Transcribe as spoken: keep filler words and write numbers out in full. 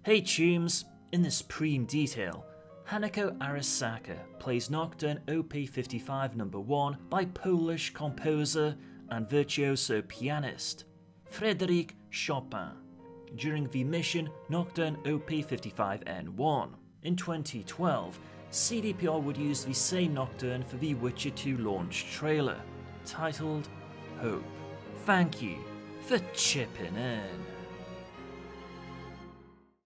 Hey Tunes, in this preem detail, Hanako Arasaka plays Nocturne O P fifty-five number one by Polish composer and virtuoso pianist Frédéric Chopin during the mission Nocturne O P fifty-five N one. In twenty twelve, C D P R would use the same Nocturne for the Witcher two launch trailer, titled Hope. Thank you for chipping in.